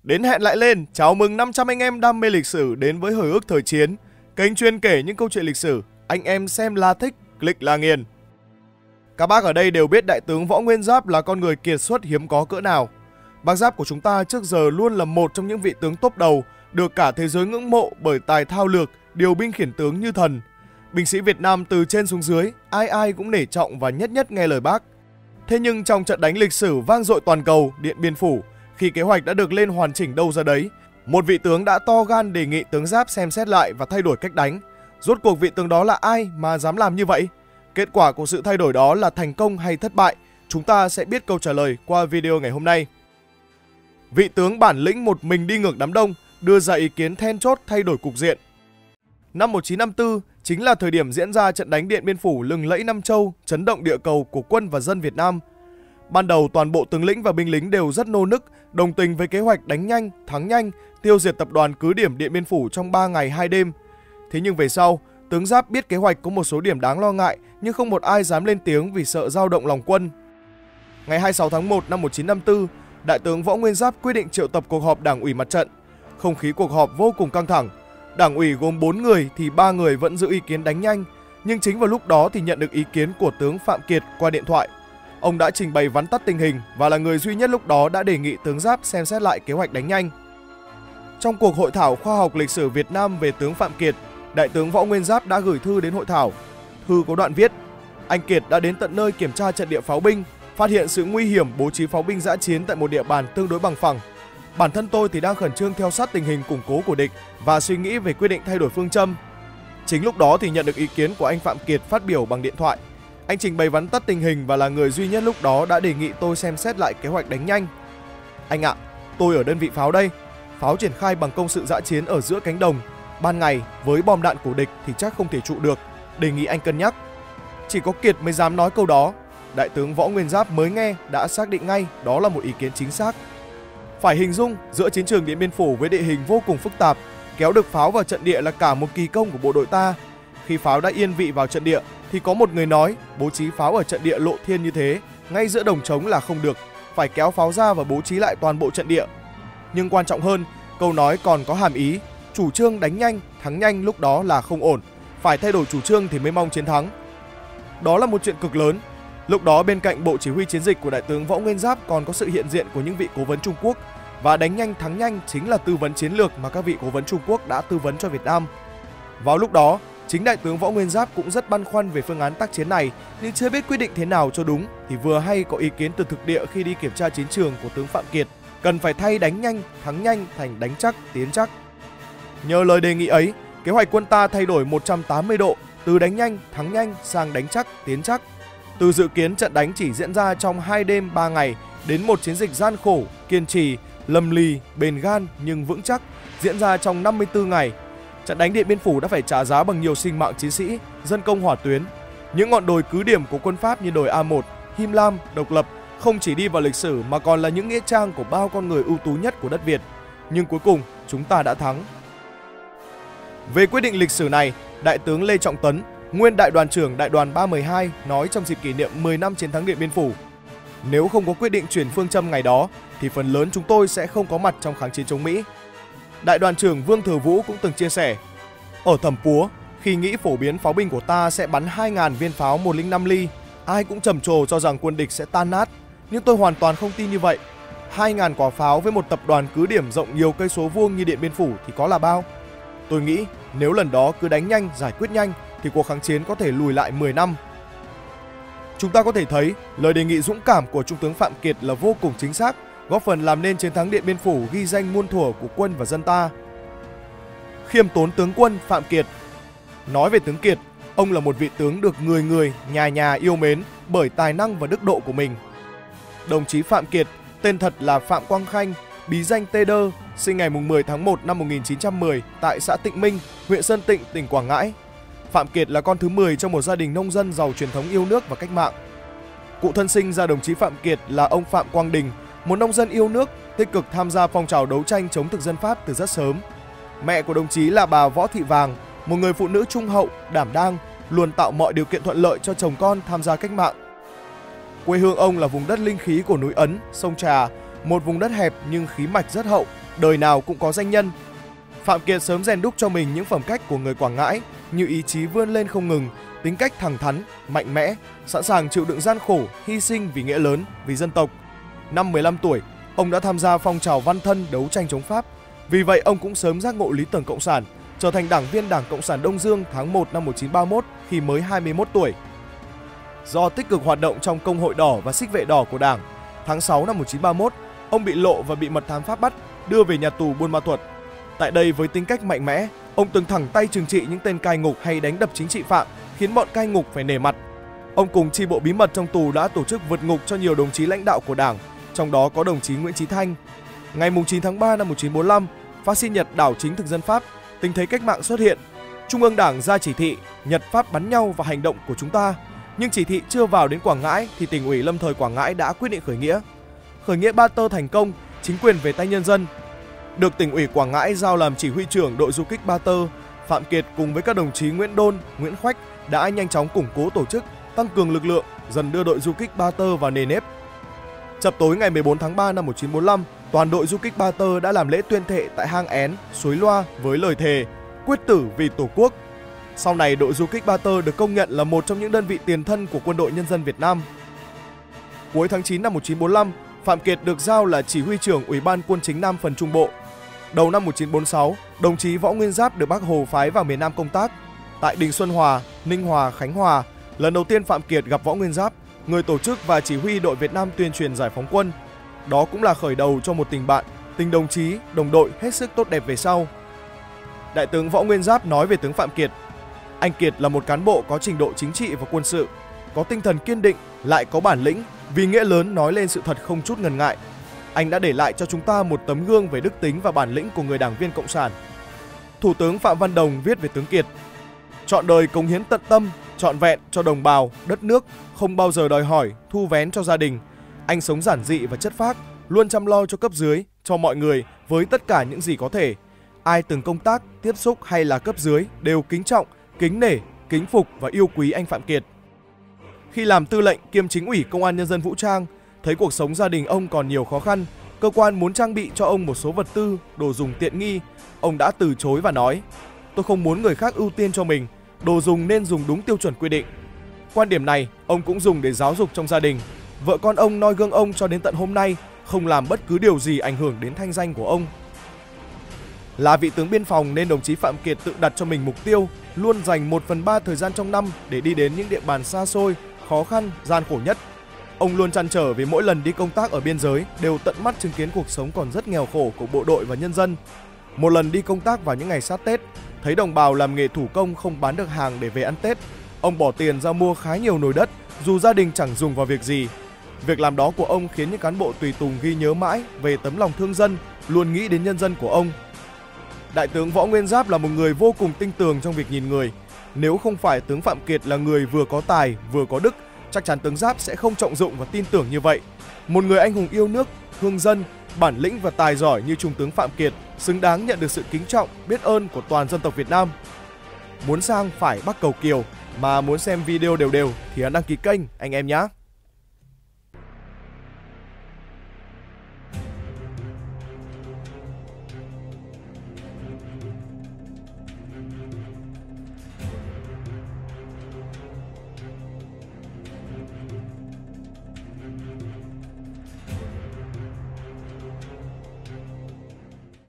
Đến hẹn lại lên, chào mừng 500 anh em đam mê lịch sử đến với Hồi ức thời chiến, kênh chuyên kể những câu chuyện lịch sử, anh em xem là thích, click là nghiền. Các bác ở đây đều biết Đại tướng Võ Nguyên Giáp là con người kiệt xuất hiếm có cỡ nào. Bác Giáp của chúng ta trước giờ luôn là một trong những vị tướng top đầu, được cả thế giới ngưỡng mộ bởi tài thao lược, điều binh khiển tướng như thần. Binh sĩ Việt Nam từ trên xuống dưới, ai ai cũng nể trọng và nhất nhất nghe lời bác. Thế nhưng trong trận đánh lịch sử vang dội toàn cầu, Điện Biên Phủ, khi kế hoạch đã được lên hoàn chỉnh đâu ra đấy, một vị tướng đã to gan đề nghị tướng Giáp xem xét lại và thay đổi cách đánh. Rốt cuộc vị tướng đó là ai mà dám làm như vậy? Kết quả của sự thay đổi đó là thành công hay thất bại? Chúng ta sẽ biết câu trả lời qua video ngày hôm nay. Vị tướng bản lĩnh một mình đi ngược đám đông, đưa ra ý kiến then chốt thay đổi cục diện. Năm 1954 chính là thời điểm diễn ra trận đánh Điện Biên Phủ lừng lẫy Nam Châu, chấn động địa cầu của quân và dân Việt Nam. Ban đầu toàn bộ tướng lĩnh và binh lính đều rất nô nức, đồng tình với kế hoạch đánh nhanh, thắng nhanh, tiêu diệt tập đoàn cứ điểm Điện Biên Phủ trong 3 ngày 2 đêm. Thế nhưng về sau, tướng Giáp biết kế hoạch có một số điểm đáng lo ngại, nhưng không một ai dám lên tiếng vì sợ dao động lòng quân. Ngày 26 tháng 1 năm 1954, Đại tướng Võ Nguyên Giáp quyết định triệu tập cuộc họp Đảng ủy Mặt trận. Không khí cuộc họp vô cùng căng thẳng. Đảng ủy gồm 4 người thì 3 người vẫn giữ ý kiến đánh nhanh, nhưng chính vào lúc đó thì nhận được ý kiến của tướng Phạm Kiệt qua điện thoại. Ông đã trình bày vắn tắt tình hình và là người duy nhất lúc đó đã đề nghị tướng Giáp xem xét lại kế hoạch đánh nhanh. Trong cuộc hội thảo khoa học lịch sử Việt Nam về tướng Phạm Kiệt, Đại tướng Võ Nguyên Giáp đã gửi thư đến hội thảo. Thư có đoạn viết: anh Kiệt đã đến tận nơi kiểm tra trận địa pháo binh, phát hiện sự nguy hiểm bố trí pháo binh dã chiến tại một địa bàn tương đối bằng phẳng. Bản thân tôi thì đang khẩn trương theo sát tình hình củng cố của địch và suy nghĩ về quyết định thay đổi phương châm. Chính lúc đó thì nhận được ý kiến của anh Phạm Kiệt phát biểu bằng điện thoại. Anh trình bày vắn tắt tình hình và là người duy nhất lúc đó đã đề nghị tôi xem xét lại kế hoạch đánh nhanh. Anh ạ, tôi ở đơn vị pháo đây. Pháo triển khai bằng công sự dã chiến ở giữa cánh đồng. Ban ngày với bom đạn của địch thì chắc không thể trụ được. Đề nghị anh cân nhắc. Chỉ có Kiệt mới dám nói câu đó. Đại tướng Võ Nguyên Giáp mới nghe đã xác định ngay đó là một ý kiến chính xác. Phải hình dung giữa chiến trường Điện Biên Phủ với địa hình vô cùng phức tạp, kéo được pháo vào trận địa là cả một kỳ công của bộ đội ta. Khi pháo đã yên vị vào trận địa thì có một người nói bố trí pháo ở trận địa lộ thiên như thế, ngay giữa đồng trống là không được, phải kéo pháo ra và bố trí lại toàn bộ trận địa. Nhưng quan trọng hơn, câu nói còn có hàm ý, chủ trương đánh nhanh, thắng nhanh lúc đó là không ổn, phải thay đổi chủ trương thì mới mong chiến thắng. Đó là một chuyện cực lớn. Lúc đó bên cạnh bộ chỉ huy chiến dịch của Đại tướng Võ Nguyên Giáp còn có sự hiện diện của những vị cố vấn Trung Quốc, và đánh nhanh thắng nhanh chính là tư vấn chiến lược mà các vị cố vấn Trung Quốc đã tư vấn cho Việt Nam. Vào lúc đó, chính Đại tướng Võ Nguyên Giáp cũng rất băn khoăn về phương án tác chiến này, nhưng chưa biết quyết định thế nào cho đúng thì vừa hay có ý kiến từ thực địa khi đi kiểm tra chiến trường của tướng Phạm Kiệt, cần phải thay đánh nhanh, thắng nhanh thành đánh chắc, tiến chắc. Nhờ lời đề nghị ấy, kế hoạch quân ta thay đổi 180 độ, từ đánh nhanh, thắng nhanh sang đánh chắc, tiến chắc. Từ dự kiến trận đánh chỉ diễn ra trong 2 đêm 3 ngày đến một chiến dịch gian khổ, kiên trì, lầm lì, bền gan nhưng vững chắc diễn ra trong 54 ngày. Trận đánh Điện Biên Phủ đã phải trả giá bằng nhiều sinh mạng chiến sĩ, dân công hỏa tuyến. Những ngọn đồi cứ điểm của quân Pháp như đồi A1, Him Lam, Độc Lập không chỉ đi vào lịch sử mà còn là những nghĩa trang của bao con người ưu tú nhất của đất Việt. Nhưng cuối cùng chúng ta đã thắng. Về quyết định lịch sử này, Đại tướng Lê Trọng Tấn, nguyên đại đoàn trưởng đại đoàn 312 nói trong dịp kỷ niệm 10 năm chiến thắng Điện Biên Phủ: nếu không có quyết định chuyển phương châm ngày đó thì phần lớn chúng tôi sẽ không có mặt trong kháng chiến chống Mỹ. Đại đoàn trưởng Vương Thừa Vũ cũng từng chia sẻ: ở Thẩm Púa, khi nghĩ phổ biến pháo binh của ta sẽ bắn 2.000 viên pháo 105 ly, ai cũng trầm trồ cho rằng quân địch sẽ tan nát, nhưng tôi hoàn toàn không tin như vậy. 2.000 quả pháo với một tập đoàn cứ điểm rộng nhiều cây số vuông như Điện Biên Phủ thì có là bao. Tôi nghĩ nếu lần đó cứ đánh nhanh, giải quyết nhanh thì cuộc kháng chiến có thể lùi lại 10 năm. Chúng ta có thể thấy lời đề nghị dũng cảm của Trung tướng Phạm Kiệt là vô cùng chính xác, góp phần làm nên chiến thắng Điện Biên Phủ ghi danh muôn thuở của quân và dân ta. Khiêm tốn tướng quân Phạm Kiệt. Nói về tướng Kiệt, ông là một vị tướng được người người, nhà nhà yêu mến bởi tài năng và đức độ của mình. Đồng chí Phạm Kiệt, tên thật là Phạm Quang Khanh, bí danh Tê Đơ, sinh ngày 10 tháng 1 năm 1910 tại xã Tịnh Minh, huyện Sơn Tịnh, tỉnh Quảng Ngãi. Phạm Kiệt là con thứ 10 trong một gia đình nông dân giàu truyền thống yêu nước và cách mạng. Cụ thân sinh ra đồng chí Phạm Kiệt là ông Phạm Quang Đình, một nông dân yêu nước, tích cực tham gia phong trào đấu tranh chống thực dân Pháp từ rất sớm. Mẹ của đồng chí là bà Võ Thị Vàng, một người phụ nữ trung hậu, đảm đang, luôn tạo mọi điều kiện thuận lợi cho chồng con tham gia cách mạng. Quê hương ông là vùng đất linh khí của núi Ấn, sông Trà, một vùng đất hẹp nhưng khí mạch rất hậu, đời nào cũng có danh nhân. Phạm Kiệt sớm rèn đúc cho mình những phẩm cách của người Quảng Ngãi như ý chí vươn lên không ngừng, tính cách thẳng thắn, mạnh mẽ, sẵn sàng chịu đựng gian khổ, hy sinh vì nghĩa lớn, vì dân tộc. Năm 15 tuổi, ông đã tham gia phong trào văn thân đấu tranh chống Pháp. Vì vậy, ông cũng sớm giác ngộ lý tưởng cộng sản, trở thành đảng viên Đảng Cộng sản Đông Dương tháng 1 năm 1931 khi mới 21 tuổi. Do tích cực hoạt động trong Công hội Đỏ và Xích vệ Đỏ của Đảng, tháng 6 năm 1931, ông bị lộ và bị mật thám Pháp bắt, đưa về nhà tù Buôn Ma Thuột. Tại đây, với tính cách mạnh mẽ, ông từng thẳng tay trừng trị những tên cai ngục hay đánh đập chính trị phạm, khiến bọn cai ngục phải nể mặt. Ông cùng chi bộ bí mật trong tù đã tổ chức vượt ngục cho nhiều đồng chí lãnh đạo của Đảng, trong đó có đồng chí Nguyễn Chí Thanh. Ngày 9 tháng 3 năm 1945, phát xít Nhật đảo chính thực dân Pháp, tình thế cách mạng xuất hiện. Trung ương Đảng ra chỉ thị Nhật Pháp bắn nhau vào hành động của chúng ta. Nhưng chỉ thị chưa vào đến Quảng Ngãi thì tỉnh ủy lâm thời Quảng Ngãi đã quyết định khởi nghĩa. Khởi nghĩa Ba Tơ thành công, chính quyền về tay nhân dân. Được tỉnh ủy Quảng Ngãi giao làm chỉ huy trưởng đội du kích Ba Tơ, Phạm Kiệt cùng với các đồng chí Nguyễn Đôn, Nguyễn Khoách đã nhanh chóng củng cố tổ chức, tăng cường lực lượng, dần đưa đội du kích Ba Tơ vào nề nếp. Chập tối ngày 14 tháng 3 năm 1945, toàn đội du kích Ba Tơ đã làm lễ tuyên thệ tại hang Én, Suối Loa với lời thề quyết tử vì Tổ quốc. Sau này, đội du kích Ba Tơ được công nhận là một trong những đơn vị tiền thân của Quân đội Nhân dân Việt Nam. Cuối tháng 9 năm 1945, Phạm Kiệt được giao là chỉ huy trưởng Ủy ban Quân chính Nam phần Trung Bộ. Đầu năm 1946, đồng chí Võ Nguyên Giáp được Bác Hồ phái vào miền Nam công tác. Tại Đình Xuân Hòa, Ninh Hòa, Khánh Hòa, lần đầu tiên Phạm Kiệt gặp Võ Nguyên Giáp, người tổ chức và chỉ huy đội Việt Nam tuyên truyền giải phóng quân. Đó cũng là khởi đầu cho một tình bạn, tình đồng chí, đồng đội hết sức tốt đẹp về sau. Đại tướng Võ Nguyên Giáp nói về tướng Phạm Kiệt: anh Kiệt là một cán bộ có trình độ chính trị và quân sự, có tinh thần kiên định, lại có bản lĩnh, vì nghĩa lớn nói lên sự thật không chút ngần ngại. Anh đã để lại cho chúng ta một tấm gương về đức tính và bản lĩnh của người đảng viên cộng sản. Thủ tướng Phạm Văn Đồng viết về tướng Kiệt: trọn đời cống hiến tận tâm, trọn vẹn cho đồng bào, đất nước, không bao giờ đòi hỏi, thu vén cho gia đình. Anh sống giản dị và chất phác, luôn chăm lo cho cấp dưới, cho mọi người với tất cả những gì có thể. Ai từng công tác, tiếp xúc hay là cấp dưới đều kính trọng, kính nể, kính phục và yêu quý anh Phạm Kiệt. Khi làm tư lệnh kiêm chính ủy Công an Nhân dân Vũ trang, thấy cuộc sống gia đình ông còn nhiều khó khăn, cơ quan muốn trang bị cho ông một số vật tư, đồ dùng tiện nghi, ông đã từ chối và nói: tôi không muốn người khác ưu tiên cho mình, đồ dùng nên dùng đúng tiêu chuẩn quy định. Quan điểm này ông cũng dùng để giáo dục trong gia đình. Vợ con ông noi gương ông cho đến tận hôm nay, không làm bất cứ điều gì ảnh hưởng đến thanh danh của ông. Là vị tướng biên phòng nên đồng chí Phạm Kiệt tự đặt cho mình mục tiêu luôn dành 1/3 thời gian trong năm để đi đến những địa bàn xa xôi, khó khăn, gian khổ nhất. Ông luôn trăn trở vì mỗi lần đi công tác ở biên giới đều tận mắt chứng kiến cuộc sống còn rất nghèo khổ của bộ đội và nhân dân. Một lần đi công tác vào những ngày sát Tết, thấy đồng bào làm nghề thủ công không bán được hàng để về ăn Tết. Ông bỏ tiền ra mua khá nhiều nồi đất, dù gia đình chẳng dùng vào việc gì. Việc làm đó của ông khiến những cán bộ tùy tùng ghi nhớ mãi về tấm lòng thương dân, luôn nghĩ đến nhân dân của ông. Đại tướng Võ Nguyên Giáp là một người vô cùng tinh tường trong việc nhìn người. Nếu không phải tướng Phạm Kiệt là người vừa có tài vừa có đức, chắc chắn tướng Giáp sẽ không trọng dụng và tin tưởng như vậy. Một người anh hùng yêu nước, thương dân, bản lĩnh và tài giỏi như Trung tướng Phạm Kiệt xứng đáng nhận được sự kính trọng, biết ơn của toàn dân tộc Việt Nam. Muốn sang phải Bắc cầu Kiều, mà muốn xem video đều thì hãy đăng ký kênh anh em nhé.